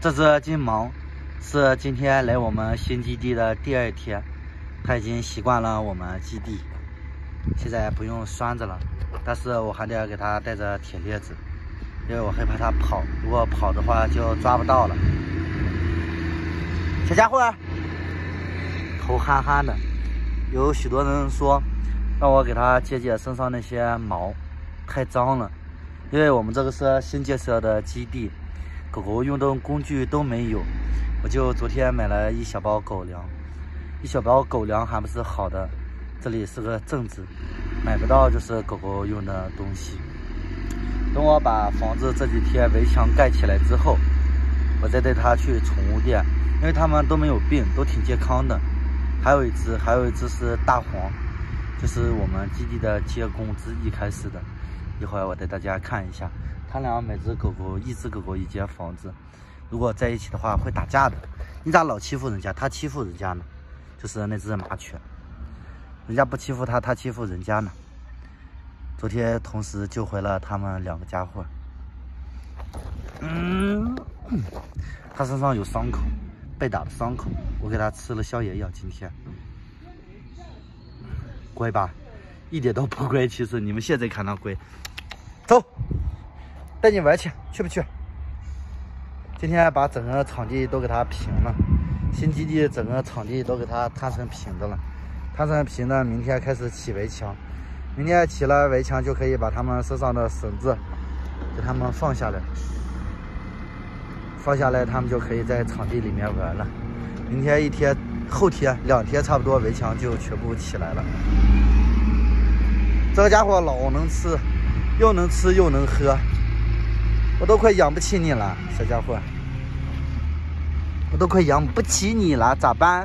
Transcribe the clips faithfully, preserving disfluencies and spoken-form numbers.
这只金毛是今天来我们新基地的第二天，它已经习惯了我们基地，现在不用拴着了，但是我还得给它带着铁链子，因为我害怕它跑，如果跑的话就抓不到了。小家伙，头憨憨的，有许多人说让我给它解解身上那些毛，太脏了，因为我们这个是新建设的基地。狗狗用的工具都没有，我就昨天买了一小包狗粮，一小包狗粮还不是好的，这里是个镇子，买不到就是狗狗用的东西。等我把房子这几天围墙盖起来之后，我再带它去宠物店，因为它们都没有病，都挺健康的。还有一只，还有一只是大黄，就是我们基地的接工之一开始的，一会儿我带大家看一下。他俩每只狗狗，一只狗狗一间房子，如果在一起的话会打架的。你咋老欺负人家？他欺负人家呢？就是那只麻雀，人家不欺负他，他欺负人家呢。昨天同时救回了他们两个家伙。嗯，他身上有伤口，被打的伤口，我给他吃了消炎药。今天乖吧？一点都不乖，其实你们现在看他乖。走。带你玩去，去不去？今天把整个场地都给它平了，新基地整个场地都给它摊成平的了，摊成平的，明天开始起围墙，明天起了围墙就可以把他们身上的绳子给他们放下来，放下来他们就可以在场地里面玩了。明天一天，后天两天差不多围墙就全部起来了。这个家伙老能吃，又能吃又能喝。我都快养不起你了，小家伙，我都快养不起你了，咋办？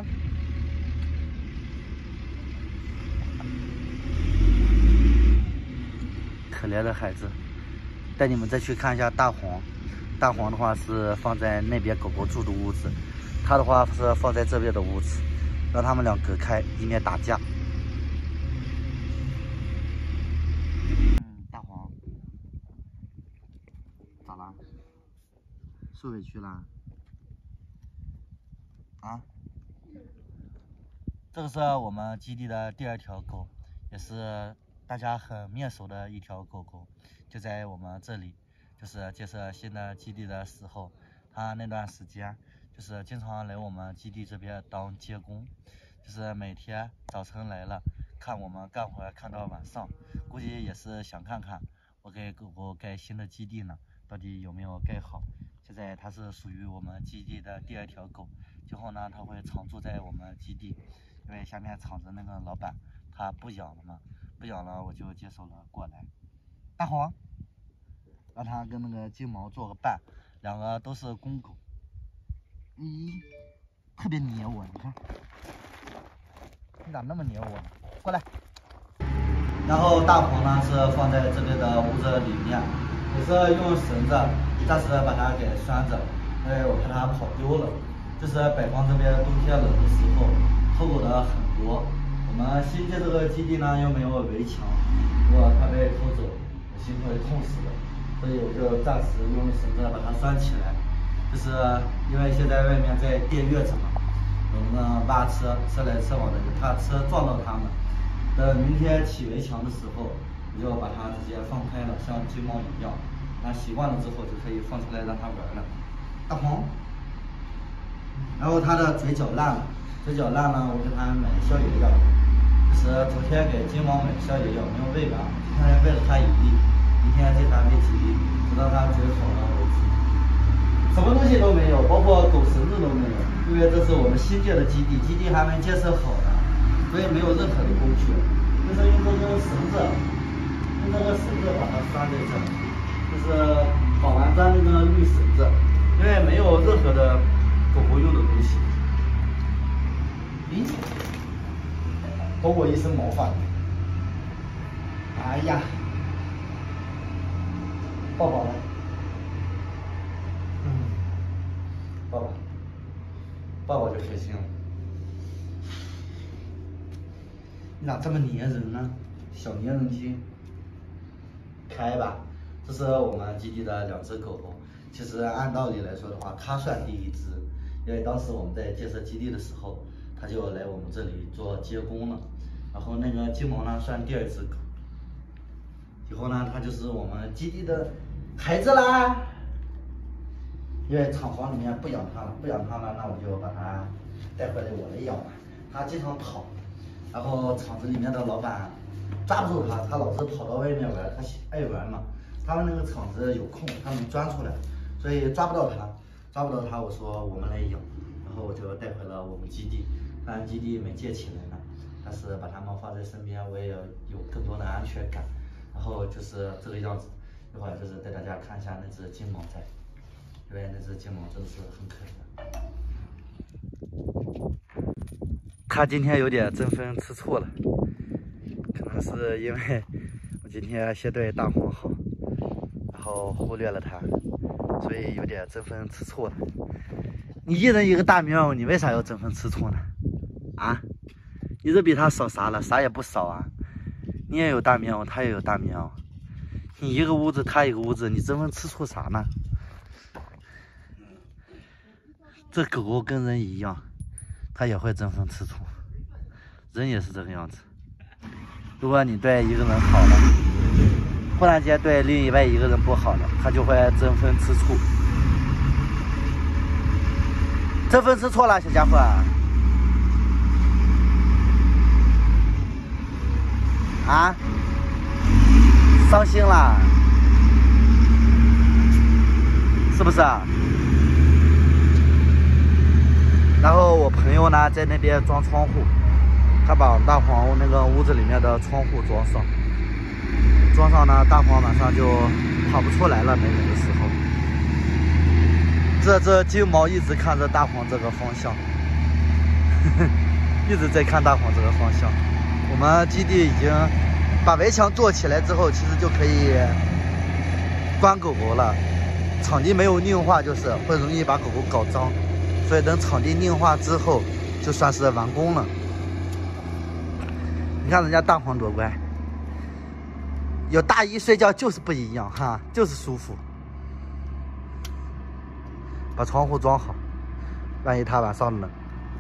可怜的孩子，带你们再去看一下大黄。大黄的话是放在那边狗狗住的屋子，它的话是放在这边的屋子，让他们俩隔开，以免打架。嗯，大黄。咋了？受委屈了？啊？这个是我们基地的第二条狗，也是大家很面熟的一条狗狗，就在我们这里，就是建设新的基地的时候，它那段时间就是经常来我们基地这边当接工，就是每天早晨来了，看我们干活看到晚上，估计也是想看看我给狗狗盖新的基地呢。到底有没有盖好？现在它是属于我们基地的第二条狗，今后呢它会常住在我们基地，因为下面厂子那个老板他不养了嘛，不养了我就接手了过来。大黄，让它跟那个金毛做个伴，两个都是公狗。咦，特别黏我，你看，你咋那么黏我呢？过来。然后大黄呢是放在这边的屋子里面。也是用绳子暂时把它给拴着，因为我怕它跑丢了。就是北方这边冬天冷的时候，偷狗的很多。我们新建这个基地呢又没有围墙，如果它被偷走，我心会痛死的。所以我就暂时用绳子把它拴起来。就是因为现在外面在垫月子嘛，有那个挖车车来车往的，怕车撞到它们。等明天起围墙的时候，我就把它直接放开了，像金毛一样。它习惯了之后就可以放出来让它玩了。大黄，然后它的嘴角烂了，嘴角烂了，我给它买消炎药。就是昨天给金毛买消炎药，没有喂完，今天喂了它一粒，明天再给它喂几粒，直到它嘴好了为止。什么东西都没有，包括狗绳子都没有，因为这是我们新建的基地，基地还没建设好的，所以没有任何的工具，就是用这根绳子，用这个绳子把它拴在这里。就是绑完粘那个绿绳子，因为没有任何的狗狗用的东西。咦，抖我一身毛发！哎呀，抱抱来，嗯，抱抱，抱抱就开心了。你咋这么粘人呢？小粘人精，开吧。 这是我们基地的两只狗狗。其实按道理来说的话，它算第一只，因为当时我们在建设基地的时候，它就来我们这里做接工了。然后那个金毛呢算第二只狗。以后呢，它就是我们基地的孩子啦。因为厂房里面不养它了，不养它了，那我就把它带回来我来养吧。它经常跑，然后厂子里面的老板抓不住它，它老是跑到外面玩，它爱玩嘛。他们那个厂子有空，他能钻出来，所以抓不到它，抓不到它，我说我们来养，然后我就带回了我们基地。当然基地没建起来呢，但是把它们放在身边，我也有更多的安全感。然后就是这个样子，一会儿就是带大家看一下那只金毛在。因为那只金毛真的是很可怜，它今天有点争风吃醋了，可能是因为我今天先对大黄好，然后忽略了它，所以有点争风吃醋了。你一人一个大喵，你为啥要争风吃醋呢？啊？你这比它少啥了？啥也不少啊！你也有大喵，它也有大喵，你一个屋子，它一个屋子，你争风吃醋啥呢？这狗狗跟人一样，它也会争风吃醋，人也是这个样子。如果你对一个人好了，忽然间对另外一个人不好了，它就会争风吃醋。争风吃醋了，小家伙。啊？伤心了，是不是啊？然后我朋友呢在那边装窗户，他把大黄那个屋子里面的窗户装上，装上呢，大黄晚上就跑不出来了。没人的时候，这这金毛一直看着大黄这个方向，呵呵，一直在看大黄这个方向。我们基地已经把围墙做起来之后，其实就可以关狗狗了。场地没有硬化，就是会容易把狗狗搞脏。所以等场地硬化之后，就算是完工了。你看人家大黄多乖，有大衣睡觉就是不一样哈，就是舒服。把窗户装好，万一它晚上冷。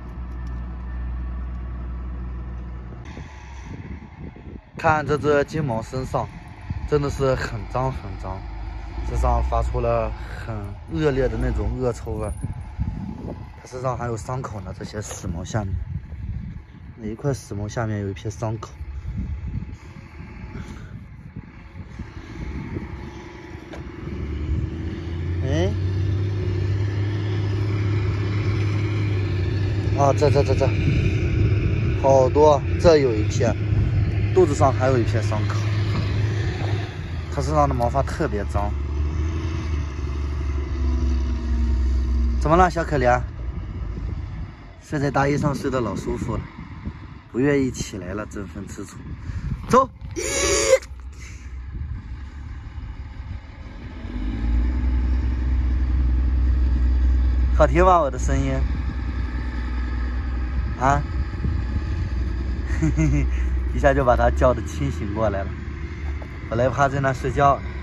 看这只金毛身上，真的是很脏很脏，身上发出了很恶劣的那种恶臭味。身上还有伤口呢，这些死毛下面，哪一块死毛下面有一片伤口。哎，啊，这这这这，好多，这有一片，肚子上还有一片伤口。它身上的毛发特别脏。怎么了，小可怜？睡在大衣上睡得老舒服了，不愿意起来了，争风吃醋。走，好听吗？我的声音啊，嘿嘿嘿，一下就把它叫的清醒过来了。本来趴在那睡觉。